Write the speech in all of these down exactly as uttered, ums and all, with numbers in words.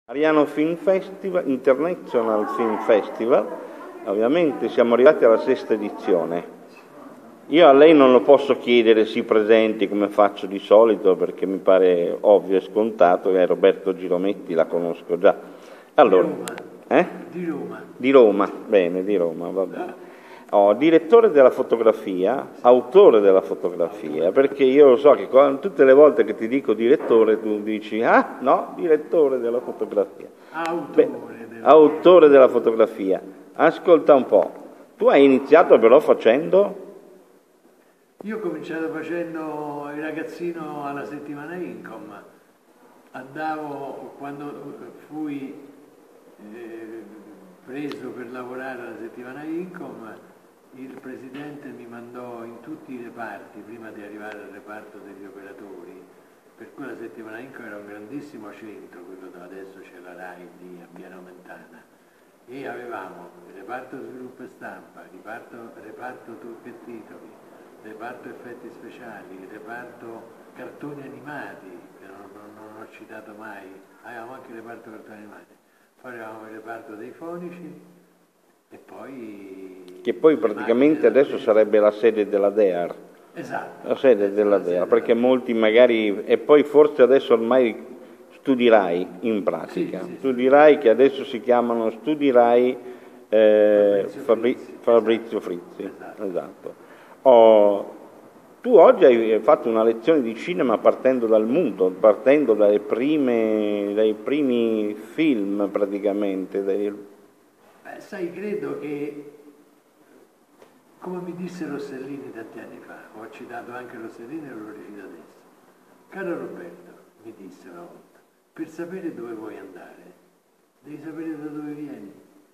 Ariano Film Festival, International Film Festival, ovviamente siamo arrivati alla sesta edizione. Io a lei non lo posso chiedere si presenti come faccio di solito perché mi pare ovvio e scontato che Roberto Girometti la conosco già. Allora, di Roma. Eh? Di Roma. Di Roma, bene, di Roma, va bene. Oh, direttore della fotografia, autore della fotografia, perché io so che tutte le volte che ti dico direttore tu dici, ah no, direttore della fotografia. Autore, Beh, della... autore della fotografia. Ascolta un po', tu hai iniziato però facendo? Io ho cominciato facendo il ragazzino alla settimana Incom, andavo, quando fui eh, preso per lavorare alla settimana Incom, il presidente mi mandò in tutti i reparti prima di arrivare al reparto degli operatori, per cui la settimana Incom era un grandissimo centro, quello dove adesso c'è la RAI di a Piano Mentana, e avevamo il reparto sviluppo e stampa, il reparto, reparto trucchi e titoli, il reparto effetti speciali, il reparto cartoni animati, che non, non, non ho citato mai, avevamo anche il reparto cartoni animati, poi avevamo il reparto dei fonici, e poi... Che poi praticamente adesso sarebbe la sede della D E A R. Esatto. La sede della D E A R, perché molti magari... E poi forse adesso ormai Studi Rai in pratica. Sì, sì, Studi Rai che adesso si chiamano Studi Rai eh, Fabrizio, Fabri... Frizzi. Fabrizio Frizzi. Esatto. Esatto. Oh, tu oggi hai fatto una lezione di cinema partendo dal mondo, partendo dalle prime, dai primi film praticamente. Dai... Beh, sai, credo che, come mi disse Rossellini tanti anni fa, ho citato anche Rossellini e lo recito adesso, caro Roberto, mi disse una volta, per sapere dove vuoi andare, devi sapere da dove vieni.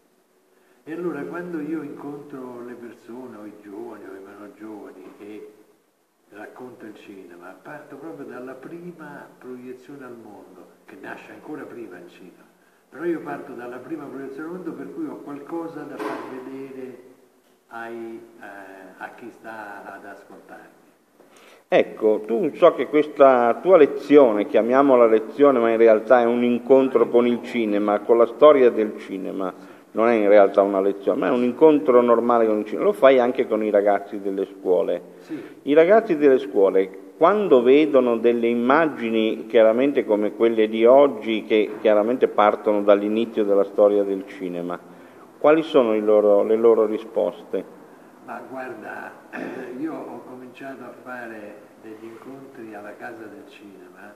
E allora quando io incontro le persone, o i giovani, o i meno giovani, e racconto il cinema, parto proprio dalla prima proiezione al mondo, che nasce ancora prima il cinema. Però io parto dalla prima proiezione al mondo per cui ho qualcosa da far vedere ai, eh, a chi sta ad ascoltarmi. Ecco, tu so che questa tua lezione, chiamiamola lezione, ma in realtà è un incontro con il cinema, con la storia del cinema, non è in realtà una lezione, ma è un incontro normale con il cinema, lo fai anche con i ragazzi delle scuole. Sì. I ragazzi delle scuole, quando vedono delle immagini chiaramente come quelle di oggi, che chiaramente partono dall'inizio della storia del cinema, quali sono i loro, le loro risposte? Ma guarda, io ho cominciato a fare degli incontri alla Casa del Cinema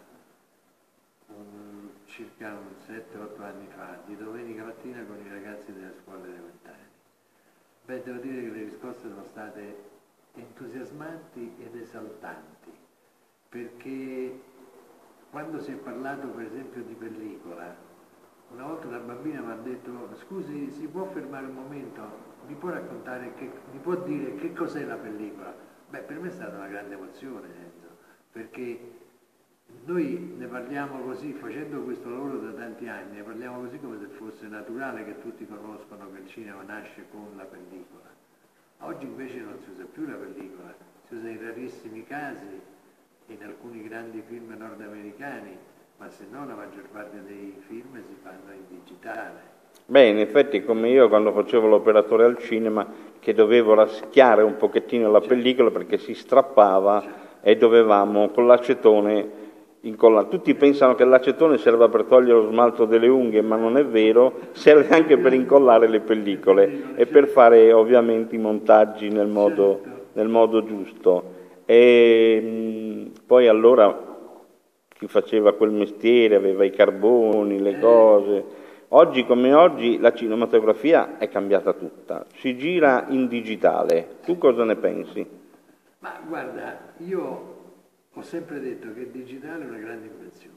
um, circa un sette otto anni fa, di domenica mattina con i ragazzi delle scuole elementari. Beh, devo dire che le risposte sono state entusiasmanti ed esaltanti, perché quando si è parlato per esempio di pellicola, una volta una bambina mi ha detto, scusi, si può fermare un momento? Mi può raccontare, che, mi può dire che cos'è la pellicola? Beh, per me è stata una grande emozione, Enzo, perché noi ne parliamo così, facendo questo lavoro da tanti anni, ne parliamo così come se fosse naturale che tutti conoscono che il cinema nasce con la pellicola. Oggi invece non si usa più la pellicola, si usa in rarissimi casi, in alcuni grandi film nordamericani, ma se no la maggior parte dei film si fanno in digitale. Beh, in effetti come io quando facevo l'operatore al cinema, che dovevo raschiare un pochettino la pellicola perché si strappava e dovevamo con l'acetone incollare. Tutti pensano che l'acetone serva per togliere lo smalto delle unghie, ma non è vero, serve anche per incollare le pellicole e per fare ovviamente i montaggi nel modo, nel modo giusto. E mh, poi allora chi faceva quel mestiere aveva i carboni, le cose. Oggi come oggi la cinematografia è cambiata tutta, si gira in digitale. Tu cosa ne pensi? Ma guarda, io ho sempre detto che il digitale è una grande invenzione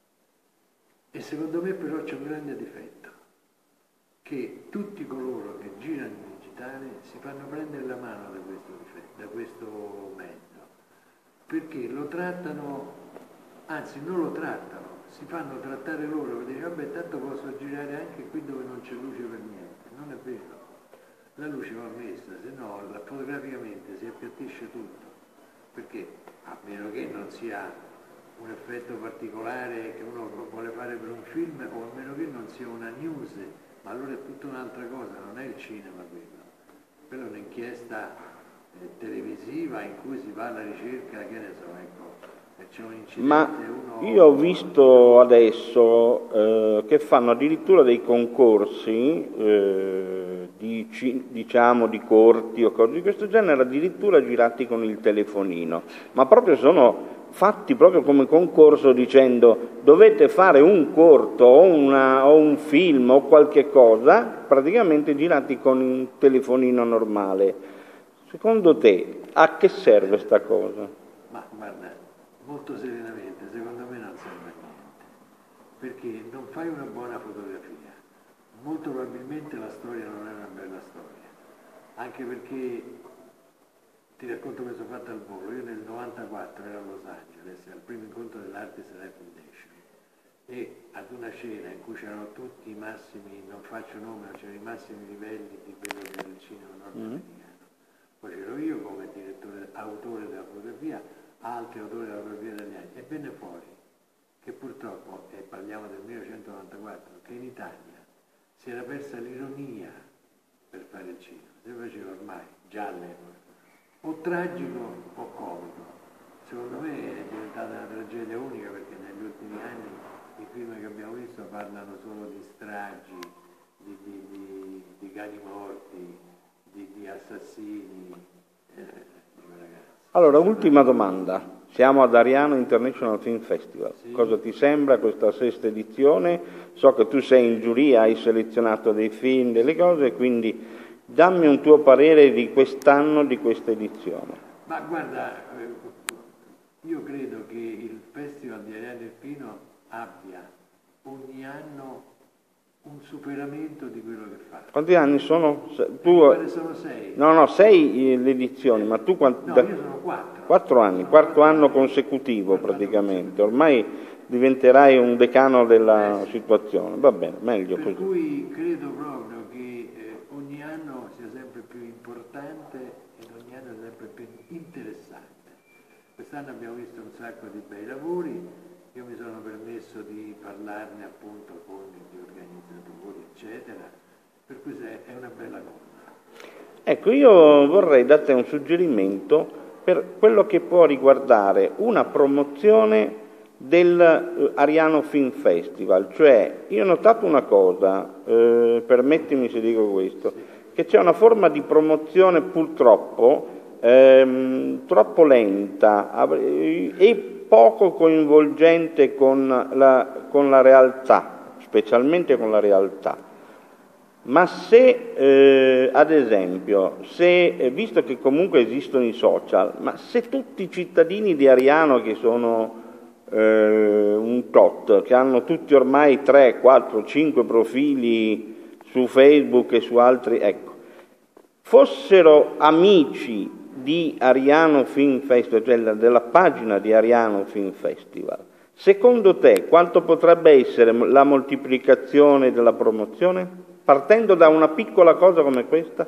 e secondo me però c'è un grande difetto, che tutti coloro che girano in digitale si fanno prendere la mano da questo, difetto, da questo mezzo, perché lo trattano, anzi non lo trattano, si fanno trattare loro, per dire vabbè tanto posso girare anche qui dove non c'è luce per niente. Non è vero, la luce va messa, se no fotograficamente si appiattisce tutto, perché a meno che non sia un effetto particolare che uno vuole fare per un film, o a meno che non sia una news, ma allora è tutta un'altra cosa, non è il cinema quello. Quella è un'inchiesta eh, televisiva in cui si va alla ricerca, che ne so, ecco, se c'è un incidente. Ma uno... io ho visto adesso eh, che fanno addirittura dei concorsi, eh, di, diciamo, di corti o cose di questo genere, addirittura girati con il telefonino, ma proprio sono fatti proprio come concorso, dicendo dovete fare un corto o, una, o un film o qualche cosa, praticamente girati con un telefonino normale. Secondo te a che serve sta cosa? Ma guarda, molto serenamente, secondo me non serve a niente, perché non fai una buona fotografia, molto probabilmente la storia non è una bella storia, anche perché, ti racconto questo fatto al volo, io nel novantaquattro ero a Los Angeles, al primo incontro dell'Artist Life Foundation, e ad una cena in cui c'erano tutti i massimi, non faccio nome, ma c'erano i massimi livelli di quello che era il cinema nordamericano. Poi c'ero io come direttore, autore della fotografia, altri autori della fotografia italiana, e venne fuori che purtroppo, e parliamo del millenovecentonovantaquattro, che in Italia si era persa l'ironia per fare il cinema, si faceva ormai, già all'epoca, o tragico o comico. Secondo me è diventata una tragedia unica, perché negli ultimi anni i film che abbiamo visto parlano solo di stragi, di, di, di, di cani morti, di, di assassini, eh, dico, ragazzi. Allora, ultima domanda. Siamo ad Ariano International Film Festival. Sì. Cosa ti sembra questa sesta edizione? So che tu sei in giuria, hai selezionato dei film, delle cose, quindi dammi un tuo parere di quest'anno, di questa edizione. Ma guarda, io credo che il Festival di Ariano Irpino abbia ogni anno un superamento di quello che fa. Quanti anni sono? Tu... Quale sono sei? No, no, sei le edizioni, ma tu quanti... No, io sono quattro. Quattro anni, quarto anno consecutivo praticamente. Ormai diventerai un decano della situazione. Va bene, meglio per così. Per cui credo proprio che eh, ogni anno sia sempre più importante ed ogni anno sia sempre più interessante. Quest'anno abbiamo visto un sacco di bei lavori. Io mi sono permesso di parlarne appunto con gli organizzatori, eccetera, per cui è una bella cosa. Ecco, io vorrei da te un suggerimento per quello che può riguardare una promozione del Ariano Film Festival. Cioè, io ho notato una cosa, eh, permettimi se dico questo, sì, che c'è una forma di promozione purtroppo ehm, troppo lenta e poco coinvolgente con la, con la realtà, specialmente con la realtà. Ma se, eh, ad esempio, se, visto che comunque esistono i social, ma se tutti i cittadini di Ariano, che sono eh, un tot, che hanno tutti ormai tre, quattro, cinque profili su Facebook e su altri, ecco, fossero amici di Ariano Film Festival, cioè della pagina di Ariano Film Festival, secondo te quanto potrebbe essere la moltiplicazione della promozione? Partendo da una piccola cosa come questa?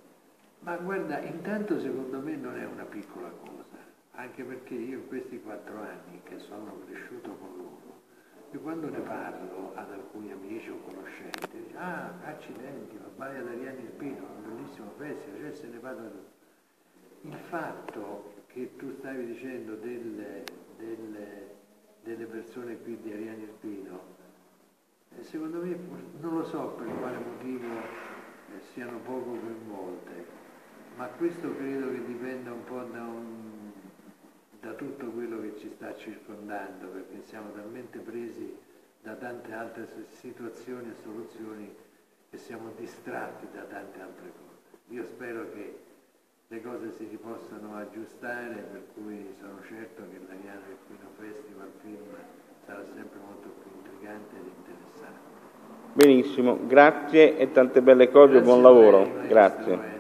Ma guarda, intanto secondo me non è una piccola cosa, anche perché io in questi quattro anni che sono cresciuto con loro, io quando ne parlo ad alcuni amici o conoscenti, dico, ah, accidenti, ma vai ad Ariano Irpino, un bellissimo festival, cioè se ne parla tutto. Il fatto che tu stavi dicendo delle, delle, delle persone qui di Ariano Irpino, secondo me, non lo so per quale motivo eh, siano poco coinvolte, ma questo credo che dipenda un po' da, un, da tutto quello che ci sta circondando, perché siamo talmente presi da tante altre situazioni e soluzioni che siamo distratti da tante altre cose. Io spero che le cose si possano aggiustare, per cui sono certo che l'Ariano Irpino Festival Film sarà sempre molto più intrigante ed interessante. Benissimo, grazie e tante belle cose, Grazie buon lavoro. Lei, Grazie.